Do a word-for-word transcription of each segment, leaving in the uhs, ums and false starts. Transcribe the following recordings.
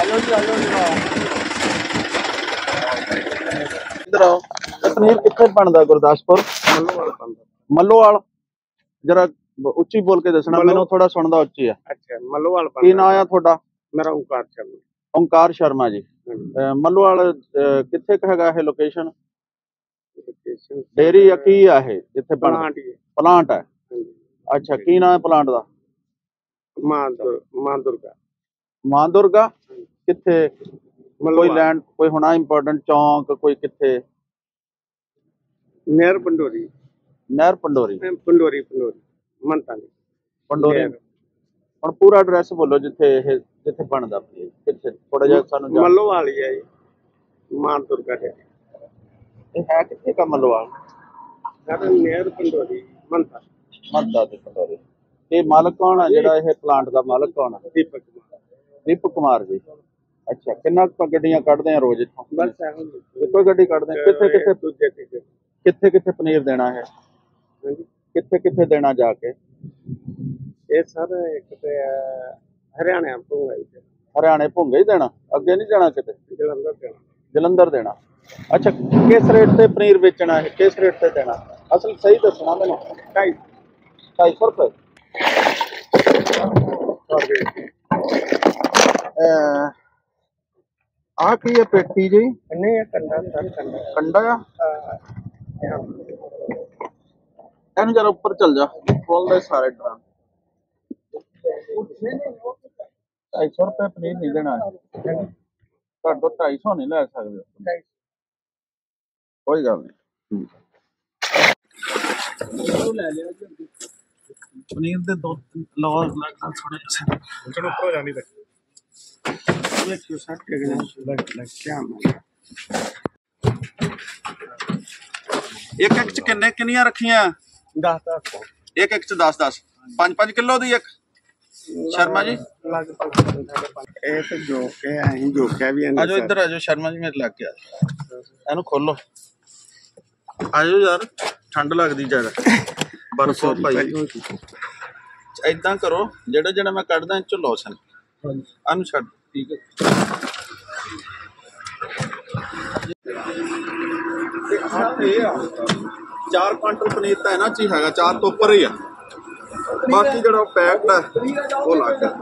जाओ जी, आ जाओ जी। इधर आओ। पनीर कितने बनता गुरदासपुर? मल्लोवाल। जरा उच्ची बोल के दसना, मैनू थोड़ा सुनदा उच्ची है। अच्छा, मल्लोवाल। की नाम है थोड़ा? मेरा ओंकार शर्मा। ओंकार शर्मा जी। मल्लोवाल कित्थे हैगा है लोकेशन? डेयरी या की है जिथे प्लांट प्लांट है? अच्छा, की नाम है प्लांट दा? मां दुर्गा। मां दुर्गा किथे? कोई लैंड कोई होना इंपोर्टेंट चौंक कोई किथे? नहर पंडोरी। नहर पंडोरी पंडोरी पंडोरी मनतानी पंडोरी। ਹੁਣ पूरा एड्रैस बोलो जिथे जिथे बनदा किथे थोड़ा जिहा सानू मल्लोवाल ही है जी। मां दुर्गा है ਇਹ ਹੈ ਕਿੱਥੇ का मल्लोवाल? नहर पंडोरी मनता मनता ਤੇ पंडोरी। ਇਹ ਮਾਲਕ ਕੌਣ ਹੈ ਜਿਹੜਾ ਇਹ ਪਲਾਂਟ ਦਾ ਮਾਲਕ ਕੌਣ ਹੈ? ਦੀਪਕ ਕੁਮਾਰ। ਦੀਪਕ ਕੁਮਾਰ ਜੀ। ਅੱਛਾ, ਕਿੰਨਾ ਕੁ ਗੱਡੀਆਂ ਕੱਢਦੇ ਆ ਰੋਜ਼ ਇੱਥੋਂ? ਬਸ ਇੱਕੋ ਗੱਡੀ ਕੱਢਦੇ ਆ। ਕਿੱਥੇ ਕਿੱਥੇ ਦੂਜੇ ਕਿੱਥੇ ਕਿੱਥੇ ਪਨੀਰ ਦੇਣਾ ਹੈ? ਕਿੱਥੇ ਕਿੱਥੇ ਦੇਣਾ ਜਾ ਕੇ? ਇਹ ਸਰ ਇੱਕ ਤੇ ਹਰਿਆਣੇ ਭੁੰਗਾ ਹੀ ਹਰਿਆਣੇ ਭੁੰਗਾ ਹੀ ਦੇਣਾ, ਅੱਗੇ ਨਹੀਂ ਜਾਣਾ ਕਿਤੇ? ਜਲੰਧਰ ਦੇਣਾ। ਜਲੰਧਰ ਦੇਣਾ। ਅੱਛਾ, ਕਿਸ ਰੇਟ ਤੇ ਪਨੀਰ ਵੇਚਣਾ ਹੈ? ਕਿਸ ਰੇਟ ਤੇ ਦੇਣਾ? ਅਸਲ ਸਹੀ ਦੱਸਣਾ ਮੈਨੂੰ। ਢਾਈ ਢਾਈ ਸੌ ਰੁਪਏ। ਆ ਕੀ ਹੈ ਪੇਟੀ ਜੀ? ਨਹੀਂ, ਕੰਡਾ ਸਰ। ਕੰਡਾ ਕੰਡਾ ਆ। ਇਹਨੂੰ ਜਰਾ ਉੱਪਰ ਚੱਲ ਜਾ, ਖੋਲਦੇ ਸਾਰੇ ਡਰਾਮ। ਢਾਈ ਸੌ ਰੁਪਏ ਪਨੀਰ ਨਹੀਂ ਦੇਣਾ ਤੁਹਾਡੇ ਤੋਂ। ਢਾਈ ਸੌ ਨਹੀਂ ਲੈ ਸਕਦੇ ਕੋਈ ਗੱਲ ਨਹੀਂ। ਪਨੀਰ ਦੇ ਦੋ ਲਓ ਲੱਗਦਾ ਥੋੜੇ ਜਿਹੇ ਚਲੋ ਉੱਪਰ ਜਾਣੀ ਤੱਕ ਦੇਖਿਓ ਸੱਟ ਕੇ ਲੱਗ ਲੱਗ ਕਿਆ ਇੱਕ ਇੱਕ ਚ ਕਿੰਨੇ ਕਿੰਨੀਆਂ ਰੱਖੀਆਂ? ਦਸ ਦਸ। ਇੱਕ ਇੱਕ ਚ ਦਸ ਦਸ। ਪੰਜ ਪੰਜ ਕਿਲੋ ਦੀ ਇੱਕ। शर्मा जी जो के जो के भी आजो इधर आजो शर्मा जी मेरे लग गया एनु खोलो आजो यार ठंड लगदी ज्यादा बर्फ भाई इदां करो जेड़ा जेड़ा मैं कढदा इच लो सन एनु छड्ड ठीक है चार क्वांटल पनीर तो इन्हां च ही हैगा चार तो उपर ही है बाकी जो पैक्ड है वो अलग है।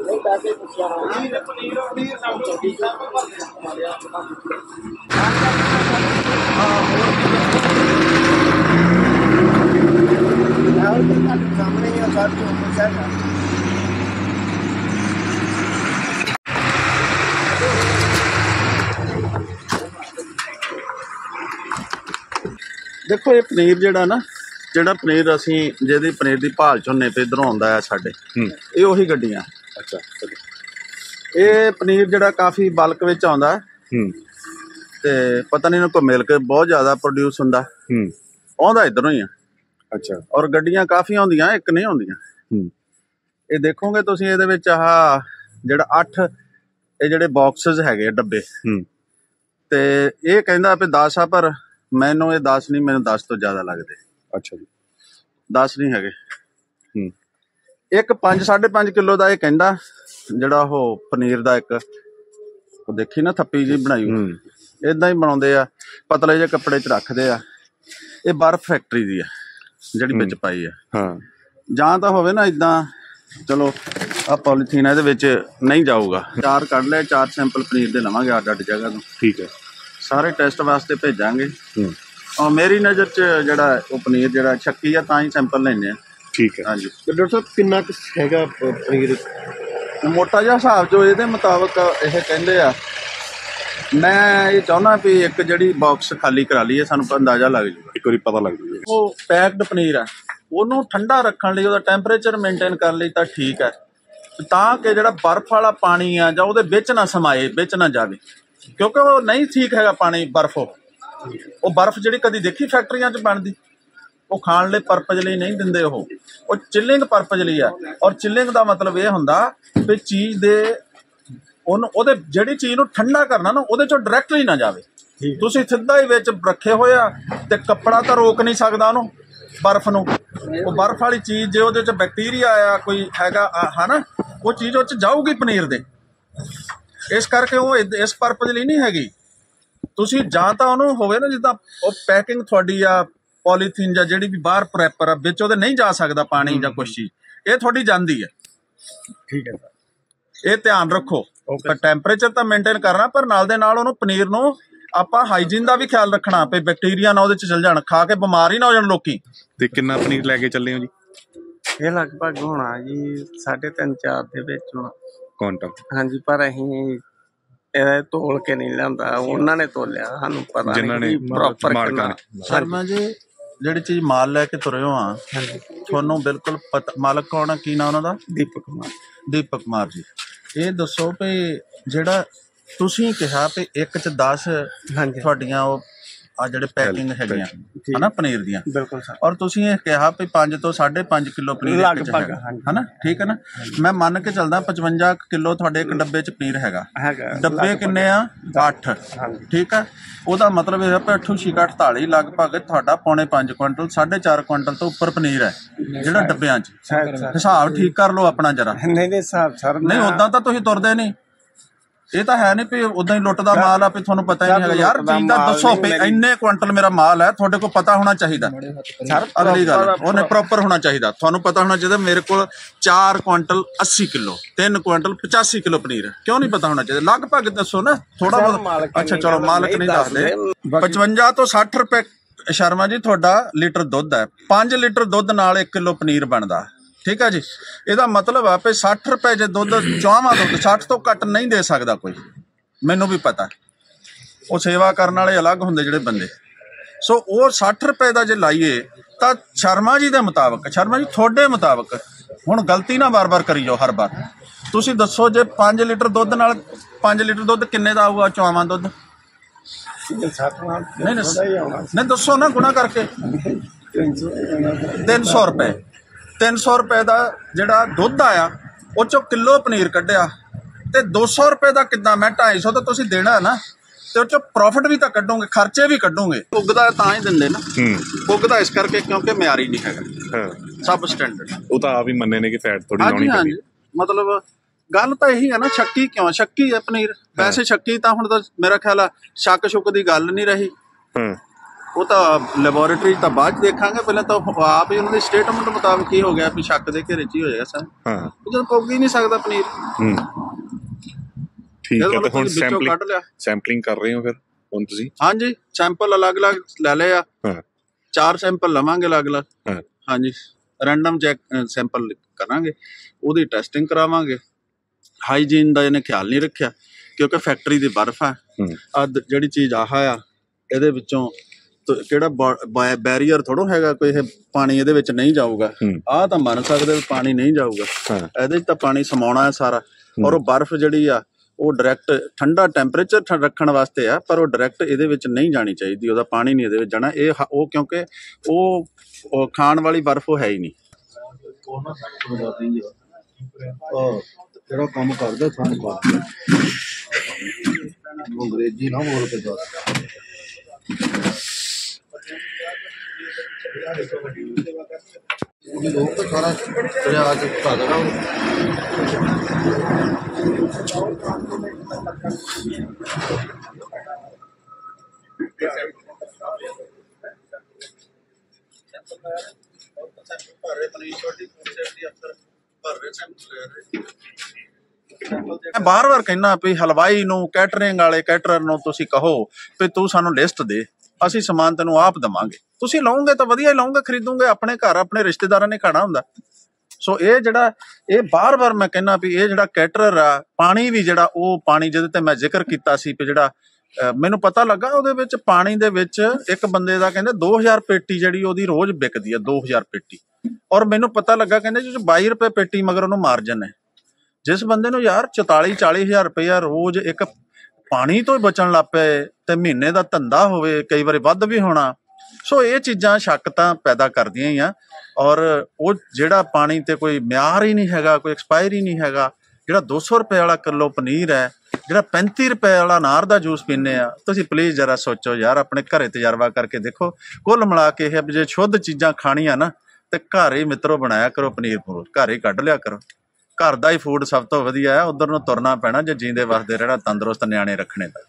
देखो ये पनीर जेड़ा ना ਜਿਹੜਾ ਪਨੀਰ ਅਸੀਂ ਜਿਹਦੀ ਪਨੀਰ ਦੀ ਭਾਲ ਝੋਨੇ ਤੇ ਇਧਰੋਂ ਆਉਂਦਾ ਆ ਸਾਡੇ ਇਹ ਉਹੀ ਗੱਡੀਆਂ। ਅੱਛਾ, ਇਹ ਪਨੀਰ ਜਿਹੜਾ ਕਾਫੀ ਬਲਕ ਵਿੱਚ ਆਉਂਦਾ ਤੇ ਪਤਾ ਨਹੀਂ ਕੋਈ ਮਿਲ ਕੇ ਬਹੁਤ ਜ਼ਿਆਦਾ ਪ੍ਰੋਡਿਊਸ ਹੁੰਦਾ ਆਉਂਦਾ ਇਧਰੋਂ ਹੀ ਆ। ਅੱਛਾ, ਔਰ ਗੱਡੀਆਂ ਕਾਫੀ ਆਉਂਦੀਆਂ ਇੱਕ ਨਹੀਂ ਆਉਂਦੀਆਂ। ਇਹ ਦੇਖੋਗੇ ਤੁਸੀਂ ਇਹਦੇ ਵਿੱਚ ਆਹ ਜਿਹੜਾ ਅੱਠ ਇਹ ਜਿਹੜੇ ਬਾਕਸਿਸ ਹੈਗੇ ਡੱਬੇ ਤੇ ਇਹ ਕਹਿੰਦਾ ਵੀ ਦਸ ਆ ਪਰ ਮੈਨੂੰ ਇਹ ਦਸ ਨਹੀਂ ਮੈਨੂੰ ਦਸ ਤੋਂ ਜ਼ਿਆਦਾ ਲੱਗਦੇ। अच्छा जी, दस नहीं है एक पांच साढ़े पांच किलो का यह कहता जड़ा वो पनीर का एक देखी ना थप्पी जी बनाई इदा ही बनाते हैं पतले जे कपड़े च रखते हैं। ये बर्फ फैक्ट्री की है जी बिच पाई है। हाँ, जां तो होवे ना इदा चलो आ पॉलीथीन ये नहीं जाऊगा। चार कढ़ ले चार सैंपल पनीर के लवांगे अड अड जगह तो ठीक है सारे टेस्ट वास्ते भेजांगे। और मेरी नज़र च जड़ा वो पनीर जड़ा छक्की है तां ही सैंपल लेने ठीक है। हाँ जी डॉक्टर साहब किन्ना हैगा पनीर मोटा जिहा हिसाब जो ये मुताबिक ये कहते हैं मैं ये चाहना भी एक जी बॉक्स खाली करा लीए सानू अंदाजा लग जाए एक बार पता लग जाए। वो पैक्ड पनीर है ਉਹਨੂੰ ठंडा रखने ਲਈ ਉਹਦਾ ਟੈਂਪਰੇਚਰ ਮੇਨਟੇਨ ਕਰਨ ਲਈ ਤਾਂ ठीक है ਤਾਂ ਕਿ ਜਿਹੜਾ बर्फ वाला पानी आ ਜਾਂ ਉਹਦੇ ਵਿੱਚ ਨਾ ਸਮਾਏ ਵਿੱਚ ਨਾ ਜਾਵੇ क्योंकि वो नहीं ठीक हैगा पानी बर्फ वो बर्फ जी कभी देखी फैक्ट्रिया च बनती वो खाने लिए परपज लिए नहीं देंगे वो चिलिंग परपज लिए है। और चिलिंग का मतलब ये होंदा भी चीज़ दे उन जी चीज़ को ठंडा करना ना वो डायरैक्टली ना जाए तुसीं सीधा ही विच रखे होया ते कपड़ा तो रोक नहीं सकता उन्होंने बर्फ नूं वो बर्फ वाली चीज़ जो वो बैक्टीरिया आ कोई हैगा है ना वो चीज़ उस जाऊगी पनीर दे ਇਸ ਕਰਕੇ ਉਹ ਇਦ- ਇਸ ਪਰਪਸ ਲਈ ਨਹੀਂ ਹੈਗੀ। ਤੁਸੀਂ ਜਾਂ ਤਾਂ ਉਹਨੂੰ ਹੋਵੇ ਨਾ ਜਿੱਦਾਂ ਉਹ ਪੈਕਿੰਗ ਤੁਹਾਡੀ ਆ ਪੋਲੀਥੀਨ ਜਾਂ ਜਿਹੜੀ ਵੀ ਬਾਹਰ ਪ੍ਰੈਪਰ ਆ ਵਿੱਚ ਉਹਦੇ ਨਹੀਂ ਜਾ ਸਕਦਾ ਪਾਣੀ ਜਾਂ ਕੁਛ ਚੀਜ਼, ਇਹ ਤੁਹਾਡੀ ਜਾਂਦੀ ਹੈ। ਠੀਕ ਹੈ ਸਰ, ਇਹ ਧਿਆਨ ਰੱਖੋ। ਟੈਂਪਰੇਚਰ ਤਾਂ ਮੇਨਟੇਨ ਕਰਨਾ, ਪਰ ਨਾਲ ਦੇ ਨਾਲ ਉਹਨੂੰ ਪਨੀਰ ਨੂੰ ਆਪਾਂ ਹਾਈਜੀਨ ਦਾ ਵੀ ਖਿਆਲ ਰੱਖਣਾ ਵੀ ਬੈਕਟੀਰੀਆ ਨਾ ਉਹਦੇ ਚ ਚਲ ਜਾਣ, ਖਾ ਕੇ ਬਿਮਾਰ ਹੀ ਨਾ ਹੋ ਜਾਣ ਲੋਕੀ। ਤੇ ਕਿੰਨਾ ਪਨੀਰ ਲੈ ਕੇ ਚੱਲੇ ਹੋ ਜੀ? ਇਹ ਲਗਭਗ ਹੋਣਾ ਜੀ ਸਾਢੇ ਤਿੰਨ ਚਾਰ ਦੇ ਵਿੱਚ ਹੋਣਾ ਕੁਆਂਟਲ। ਹਾਂਜੀ, ਪਰ ਅਸੀਂ ਇਹ ਤੋਲ ਕੇ ਨਹੀਂ ਲਿਆਂਦਾ, ਉਹਨਾਂ ਨੇ ਤੋਲਿਆ, ਸਾਨੂੰ ਪਤਾ ਜਿਨ੍ਹਾਂ ਨੇ ਨਹੀਂ ਪ੍ਰੋਪਰ ਮਾਲਕਾਂ ਨੇ। ਸ਼ਰਮਾ ਜੀ ਜਿਹੜੀ ਚੀਜ਼ ਮਾਲ ਲੈ ਕੇ ਤੁਰੇ ਹੋ ਆ, ਤੁਹਾਨੂੰ ਬਿਲਕੁਲ ਪਤਾ ਮਾਲਕ ਕੌਣ ਆ, ਕੀ ਨਾਂ ਉਹਨਾਂ ਦਾ? ਦੀਪਕ ਕੁਮਾਰ। ਦੀਪਕ ਕੁਮਾਰ ਜੀ, ਇਹ ਦੱਸੋ ਵੀ ਜਿਹੜਾ ਤੁਸੀਂ ਕਿਹਾ ਵੀ ਇੱਕ ਚ ਦਸ ਹਾਂਜੀ ਤੁਹਾਡੀਆਂ ਉਹ ਆ ਜਿਹੜੇ ਪੈਕਿੰਗ ਹੈਗੀਆਂ ਹਨਾ ਪਨੀਰ ਦੀਆਂ, ਬਿਲਕੁਲ ਸਰ। ਔਰ ਤੁਸੀਂ ਇਹ ਕਿਹਾ ਵੀ ਪੰਜ ਤੋਂ ਸਾਢੇ ਪੰਜ ਕਿਲੋ ਪਨੀਰ ਲਗਭਗ ਹਨਾ, ਠੀਕ ਹੈ ਨਾ? ਮੈਂ ਮੰਨ ਕੇ ਚੱਲਦਾ ਪਚਵੰਜਾ ਕਿਲੋ ਤੁਹਾਡੇ ਇੱਕ ਡੱਬੇ ਚ ਪਨੀਰ ਹੈਗਾ। ਹੈਗਾ ਡੱਬੇ ਕਿੰਨੇ ਆ? ਅੱਠ। ਠੀਕ ਆ, ਉਹਦਾ ਮਤਲਬ ਇਹ ਹੈ ਵੀ ਅੱਠੂ ਛਿਕਾ ਅਠਤਾਲੀ, ਲਗਭਗ ਤੁਹਾਡਾ ਪੌਣੇ ਪੰਜ ਕੁਇੰਟਲ, ਸਾਢੇ ਚਾਰ ਕੁਇੰਟਲ ਤੋਂ ਉੱਪਰ ਪਨੀਰ ਹੈ ਜਿਹੜਾ ਡੱਬਿਆਂ ਚ। ਹਿਸਾਬ ਠੀਕ ਕਰ ਲਓ ਆਪਣਾ ਜਰਾ। ਨਹੀਂ ਨਹੀਂ ਹਿਸਾਬ ਸਰ, ਨਹੀਂ ਉਦਾਂ ਤਾਂ ਤੁਸੀਂ ਤੁਰਦੇ ਨਹੀਂ, ਇਹ ਤਾਂ ਹੈ ਨਹੀਂ ਵੀ ਉਦਾਂ ਹੀ ਲੁੱਟ ਦਾ ਮਾਲ ਆ ਵੀ ਤੁਹਾਨੂੰ ਪਤਾ ਹੀ ਨਹੀਂ ਹੈਗਾ। ਯਾਰ ਚੀਜ਼ ਦਾ ਦੱਸੋ ਵੀ ਇੰਨੇ ਕੁਇੰਟਲ ਮੇਰਾ ਮਾਲ ਹੈ, ਤੁਹਾਡੇ ਕੋਲ ਪਤਾ ਹੋਣਾ ਚਾਹੀਦਾ। ਅਗਲੀ ਗੱਲ ਉਹਨੇ ਪ੍ਰੋਪਰ ਹੋਣਾ ਚਾਹੀਦਾ, ਤੁਹਾਨੂੰ ਪਤਾ ਹੋਣਾ ਚਾਹੀਦਾ ਮੇਰੇ ਕੋਲ ਚਾਰ ਕੁਇੰਟਲ ਅੱਸੀ ਕਿਲੋ, ਤਿੰਨ ਕੁਇੰਟਲ ਪਚਾਸੀ ਕਿਲੋ ਪਨੀਰ ਹੈ। ਕਿਉਂ ਨਹੀਂ ਪਤਾ ਹੋਣਾ ਚਾਹੀਦਾ? ਲਗਭਗ ਦੱਸੋ ਨਾ ਥੋੜਾ ਬਹੁਤ। ਅੱਛਾ ਚਲੋ ਮਾਲਕ ਨਹੀਂ ਦੱਸਦੇ। ਪਚਵੰਜਾ ਤੋਂ ਸੱਠ ਰੁਪਏ ਸ਼ਰਮਾ ਜੀ ਤੁਹਾਡਾ ਲੀਟਰ ਦੁੱਧ ਹੈ, ਪੰਜ ਲੀਟਰ ਦੁੱਧ ਨਾਲ ਇੱਕ ਕਿਲੋ ਪਨੀਰ ਬਣਦਾ। ਠੀਕ ਹੈ ਜੀ, ਇਹਦਾ ਮਤਲਬ ਆ ਵੀ ਸੱਠ ਰੁਪਏ ਜੇ ਦੁੱਧ ਚਾਹਵਾਂ ਦੁੱਧ ਸੱਠ ਤੋਂ ਘੱਟ ਨਹੀਂ ਦੇ ਸਕਦਾ ਕੋਈ, ਮੈਨੂੰ ਵੀ ਪਤਾ। ਉਹ ਸੇਵਾ ਕਰਨ ਵਾਲੇ ਅਲੱਗ ਹੁੰਦੇ ਜਿਹੜੇ ਬੰਦੇ। ਸੋ ਉਹ ਸੱਠ ਰੁਪਏ ਦਾ ਜੇ ਲਾਈਏ ਤਾਂ ਸ਼ਰਮਾ ਜੀ ਦੇ ਮੁਤਾਬਕ, ਸ਼ਰਮਾ ਜੀ ਤੁਹਾਡੇ ਮੁਤਾਬਕ, ਹੁਣ ਗਲਤੀ ਨਾ ਵਾਰ ਵਾਰ ਕਰੀ ਜਾਓ ਹਰ ਵਾਰ। ਤੁਸੀਂ ਦੱਸੋ ਜੇ ਪੰਜ ਲੀਟਰ ਦੁੱਧ ਨਾਲ ਪੰਜ ਲੀਟਰ ਦੁੱਧ ਕਿੰਨੇ ਦਾ ਆਊਗਾ ਚਾਹਵਾਂ ਦੁੱਧ? ਨਹੀਂ ਨਹੀਂ ਦੱਸੋ ਨਾ ਗੁਣਾ ਕਰਕੇ। ਤਿੰਨ ਸੌ ਰੁਪਏ ਤਿੰਨ ਸੌ ਰੁਪਏ ਦਾ ਜਿਹੜਾ ਦੁੱਧ ਆਇਆ ਉਹ ਚੋਂ ਕਿਲੋ ਪਨੀਰ ਕੱਢਿਆ, ਤੇ ਦੋ ਸੌ ਰੁਪਏ ਦਾ ਕਿੱਦਾਂ? ਮੈਂ ਢਾਈ ਸੌ ਤਾਂ ਤੁਸੀਂ ਦੇਣਾ ਨਾ, ਤੇ ਉਹ ਚੋਂ ਪ੍ਰੋਫਿਟ ਵੀ ਤਾਂ ਕੱਢੋਗੇ, ਖਰਚੇ ਵੀ ਕੱਢੋਗੇ। ਪੁੱਗਦਾ ਤਾਂ ਹੀ ਦਿੰਦੇ ਨਾ, ਪੁੱਗਦਾ ਇਸ ਕਰਕੇ ਕਿਉਂਕਿ ਮਿਆਰੀ ਨਹੀਂ ਹੈਗਾ, ਸਭ ਸਟੈਂਡਰਡ। ਉਹ ਤਾਂ ਆਪ ਹੀ ਮੰਨੇ ਨੇ ਕਿ ਫੈਟ ਥੋੜੀ ਲਾਉਣੀ ਪੈਂਦੀ। ਮਤਲਬ ਗੱਲ ਤਾਂ ਇਹੀ ਹੈ ਨਾ, ਸ਼ੱਕੀ ਕਿਉਂ? ਸ਼ੱਕੀ ਹੈ ਪਨੀਰ ਵੈਸੇ। ਸ਼ੱਕੀ ਤਾਂ ਹੁਣ ਤਾਂ ਮੇਰਾ ਖਿਆਲ ਆ ਸ਼ੱਕ ਸ਼ੁੱਕ ਦੀ ਗੱਲ ਨਹੀਂ ਰਹੀ। ਉਹ ਤਾਂ ਲੈਬੋਰੇਟਰੀ ਤਾਂ ਬਾਅਦ ਚ ਦੇਖਾਂਗੇ, ਪਹਿਲਾਂ ਤਾਂ ਆਪ ਹੀ ਉਹਨਾਂ ਦੀ ਸਟੇਟਮੈਂਟ ਮੁਤਾਬਕ ਕੀ ਹੋ ਗਿਆ ਵੀ ਸ਼ੱਕ ਦੇ ਘੇਰੇ ਚ ਹੀ ਹੋ ਜਾਏਗਾ ਸਰ। ਉਹ ਜਦੋਂ ਪੁੱਗ ਹੀ ਨਹੀਂ ਸਕਦਾ ਪਨੀਰ। ਠੀਕ ਹੈ, ਤੇ ਹੁਣ ਸੈਂਪਲਿੰਗ ਸੈਂਪਲਿੰਗ ਕਰ ਰਹੇ ਹੋ ਫਿਰ ਹੁਣ ਤੁਸੀਂ? ਹਾਂਜੀ, ਸੈਂਪਲ ਅਲੱਗ-ਅਲੱਗ ਲੈ ਲਏ ਆ, ਚਾਰ ਸੈਂਪਲ ਲਵਾਂਗੇ ਅਲੱਗ-ਅਲੱਗ। ਹਾਂਜੀ, ਰੈਂਡਮ ਚੈੱਕ ਸੈਂਪਲ ਕਰਾਂਗੇ, ਉਹਦੀ ਟੈਸਟਿੰਗ ਕਰਾਵਾਂਗੇ। ਹਾਈਜੀਨ ਦਾ ਇਹਨੇ ਖਿਆਲ ਨਹੀਂ ਰੱਖਿਆ ਕਿਉਂਕਿ ਫੈਕਟਰੀ ਦੀ ਬਰਫ਼ ਆ। ਆ ਜਿਹੜੀ ਚੀਜ਼ ਆਹ ਆ ਇਹਦੇ ਵਿੱਚੋਂ ਕਿਹੜਾ ਬੈਰੀਅਰ ਥੋੜੋ ਹੈਗਾ ਕੋਈ, ਇਹ ਪਾਣੀ ਇਹਦੇ ਵਿੱਚ ਨਹੀਂ ਜਾਊਗਾ। ਆਹ ਤਾਂ ਮੰਨ ਸਕਦੇ ਪਾਣੀ ਨਹੀਂ ਜਾਊਗਾ, ਇਹਦੇ 'ਚ ਤਾਂ ਪਾਣੀ ਸਮਾਉਣਾ ਹੈ ਸਾਰਾ। ਔਰ ਉਹ ਬਰਫ਼ ਜਿਹੜੀ ਆ ਉਹ ਡਾਇਰੈਕਟ ਠੰਡਾ ਟੈਂਪਰੇਚਰ ਰੱਖਣ ਵਾਸਤੇ ਆ, ਪਰ ਉਹ ਡਾਇਰੈਕਟ ਇਹਦੇ ਵਿੱਚ ਨਹੀਂ ਜਾਣੀ ਚਾਹੀਦੀ, ਉਹਦਾ ਪਾਣੀ ਨਹੀਂ ਇਹਦੇ ਵਿੱਚ ਜਾਣਾ। ਇਹ ਉਹ ਕਿਉਂਕਿ ਉਹ ਖਾਣ ਵਾਲੀ ਬਰਫ਼ ਉਹ ਹੈ ਹੀ ਨਹੀਂ। ਜਿਹੜਾ ਕੰਮ ਕਰਦਾ ਸਾਨੂੰ ਕਰ ਅੰਗਰੇਜ਼ੀ ਨਾ ਬੋਲ ਕੇ ਦੱਸ। ਲੋਕ ਤਾਂ ਸਾਰਾ ਦਰਿਆ ਚ ਘਾ ਦੇਣਾ। ਮੈਂ ਬਾਰ ਬਾਰ ਕਹਿਣਾ ਵੀ ਹਲਵਾਈ ਨੂੰ, ਕੈਟਰਿੰਗ ਵਾਲੇ ਕੈਟਰਰ ਨੂੰ ਤੁਸੀਂ ਕਹੋ ਵੀ ਤੂੰ ਸਾਨੂੰ ਲਿਸਟ ਦੇ, ਅਸੀਂ ਸਮਾਨ ਤੈਨੂੰ ਆਪ ਦੇਵਾਂਗੇ। ਤੁਸੀਂ ਲਓਗੇ ਤਾਂ ਵਧੀਆ ਹੀ ਲਓਗੇ, ਖਰੀਦੋਗੇ, ਆਪਣੇ ਘਰ ਆਪਣੇ ਰਿਸ਼ਤੇਦਾਰਾਂ ਨੇ ਖਾਣਾ ਹੁੰਦਾ। ਸੋ ਇਹ ਜਿਹੜਾ ਇਹ ਬਾਰ ਬਾਰ ਮੈਂ ਕਹਿਣਾ ਵੀ ਇਹ ਜਿਹੜਾ ਕੈਟਰਰ ਆ, ਪਾਣੀ ਵੀ ਜਿਹੜਾ ਉਹ ਪਾਣੀ ਜਿਹਦੇ ਤੇ ਮੈਂ ਜ਼ਿਕਰ ਕੀਤਾ ਸੀ ਵੀ ਜਿਹੜਾ ਮੈਨੂੰ ਪਤਾ ਲੱਗਾ ਉਹਦੇ ਵਿੱਚ ਪਾਣੀ ਦੇ ਵਿੱਚ ਇੱਕ ਬੰਦੇ ਦਾ ਕਹਿੰਦੇ ਦੋ ਹਜ਼ਾਰ ਪੇਟੀ ਜਿਹੜੀ ਉਹਦੀ ਰੋਜ਼ ਵਿਕਦੀ ਆ, ਦੋ ਹਜ਼ਾਰ ਪੇਟੀ। ਔਰ ਮੈਨੂੰ ਪਤਾ ਲੱਗਾ ਕਹਿੰਦੇ ਜੀ ਬਾਈ ਰੁਪਏ ਪੇਟੀ ਮਗਰ ਉਹਨੂੰ ਮਾਰਜਨ ਹੈ। ਜਿਸ ਬੰਦੇ ਨੂੰ ਯਾਰ ਚੁਤਾਲੀ ਚਾਲੀ ਹਜ਼ਾਰ ਰੁਪਇਆ ਰੋਜ਼ ਇੱਕ ਪਾਣੀ ਤੋਂ ਹੀ ਬਚਣ ਲੱਗ ਪਏ ਤੇ ਮਹੀਨੇ ਦਾ ਧੰਦਾ ਹੋਵੇ, ਕਈ ਵਾਰੀ ਵੱਧ ਵੀ ਹੋਣਾ। ਸੋ ਇਹ ਚੀਜ਼ਾਂ ਸ਼ੱਕ ਤਾਂ ਪੈਦਾ ਕਰਦੀਆਂ ਹੀ ਆ। ਔਰ ਉਹ ਜਿਹੜਾ ਪਾਣੀ ਤੇ ਕੋਈ ਮਿਆਰ ਹੀ ਨਹੀਂ ਹੈਗਾ, ਕੋਈ ਐਕਸਪਾਇਰੀ ਨਹੀਂ ਹੈਗਾ। ਜਿਹੜਾ ਦੋ ਸੌ ਰੁਪਏ ਵਾਲਾ ਕਿਲੋ ਪਨੀਰ ਹੈ, ਜਿਹੜਾ ਪੈਂਤੀ ਰੁਪਏ ਵਾਲਾ ਅਨਾਰ ਦਾ ਜੂਸ ਪੀਂਦੇ ਆ, ਤੁਸੀਂ ਪਲੀਜ਼ ਜਰਾ ਸੋਚੋ ਯਾਰ, ਆਪਣੇ ਘਰੇ ਤਜਰਬਾ ਕਰਕੇ ਦੇਖੋ। ਕੁੱਲ ਮਿਲਾ ਕੇ ਇਹ ਜੇ ਸ਼ੁੱਧ ਚੀਜ਼ਾਂ ਖਾਣੀਆਂ ਨਾ ਤੇ ਘਰ ਹੀ ਮਿੱਤਰੋ ਬਣਾਇਆ ਕਰੋ, ਪਨੀਰ ਪਨੂਰ ਘਰ ਹੀ ਕੱਢ ਲਿਆ ਕਰੋ। ਘਰ ਦਾ ਹੀ ਫੂਡ ਸਭ ਤੋਂ ਵਧੀਆ ਹੈ। ਉਧਰ ਨੂੰ ਤੁਰਨਾ ਪੈਣਾ ਜੇ ਜੀਂਦੇ ਵਸਦੇ ਰਹਿਣਾ, ਤੰਦਰੁਸਤ ਨਿਆਣੇ ਰੱਖਣੇ ਤਾਂ।